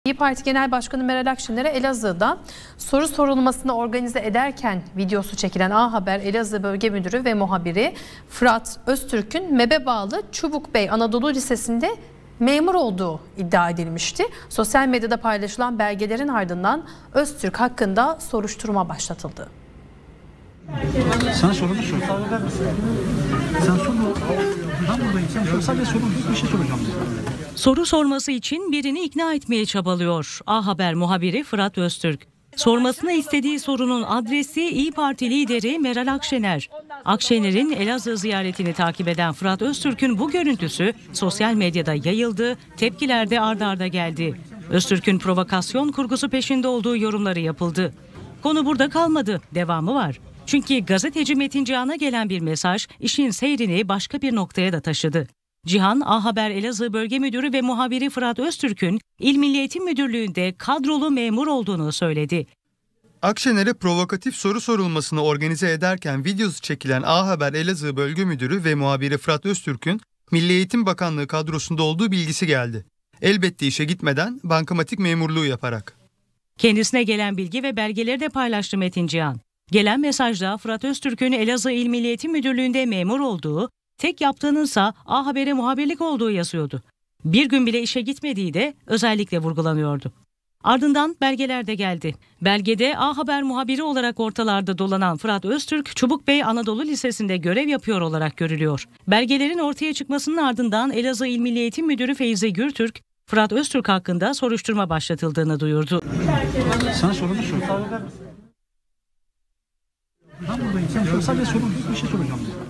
İYİ Parti Genel Başkanı Meral Akşener'e Elazığ'da soru sorulmasını organize ederken videosu çekilen A Haber Elazığ Bölge Müdürü ve muhabiri Fırat Öztürk'ün MEB'e bağlı Çubukbey Anadolu Lisesi'nde memur olduğu iddia edilmişti. Sosyal medyada paylaşılan belgelerin ardından Öztürk hakkında soruşturma başlatıldı. Sen sorunu sor. Sen sorunu. Ben buradayım. Sen sor. Sadece sorun. Bir şey soracağım. Soru sorması için birini ikna etmeye çabalıyor A Haber muhabiri Fırat Öztürk. Sormasını istediği sorunun adresi İYİ Parti lideri Meral Akşener. Akşener'in Elazığ ziyaretini takip eden Fırat Öztürk'ün bu görüntüsü sosyal medyada yayıldı, tepkiler de ard arda geldi. Öztürk'ün provokasyon kurgusu peşinde olduğu yorumları yapıldı. Konu burada kalmadı, devamı var. Çünkü gazeteci Metin Cihan'a gelen bir mesaj işin seyrini başka bir noktaya da taşıdı. Cihan, A Haber Elazığ Bölge Müdürü ve muhabiri Fırat Öztürk'ün İl Milli Eğitim Müdürlüğü'nde kadrolu memur olduğunu söyledi. Akşener'e provokatif soru sorulmasını organize ederken videosu çekilen A Haber Elazığ Bölge Müdürü ve muhabiri Fırat Öztürk'ün Milli Eğitim Bakanlığı kadrosunda olduğu bilgisi geldi. Elbette işe gitmeden bankamatik memurluğu yaparak. Kendisine gelen bilgi ve belgeleri de paylaştı Metin Cihan. Gelen mesajda Fırat Öztürk'ün Elazığ İl Milli Eğitim Müdürlüğü'nde memur olduğu, tek yaptığınınsa A Haber'e muhabirlik olduğu yazıyordu. Bir gün bile işe gitmediği de özellikle vurgulanıyordu. Ardından belgeler de geldi. Belgede A Haber muhabiri olarak ortalarda dolanan Fırat Öztürk, Çubukbey Anadolu Lisesi'nde görev yapıyor olarak görülüyor. Belgelerin ortaya çıkmasının ardından Elazığ İl Milli Eğitim Müdürü Feyzi Gürtürk, Fırat Öztürk hakkında soruşturma başlatıldığını duyurdu. Sen sorunu sor. Ben buradayım. Sen sor. Sadece sorun. Bir şey soracağım.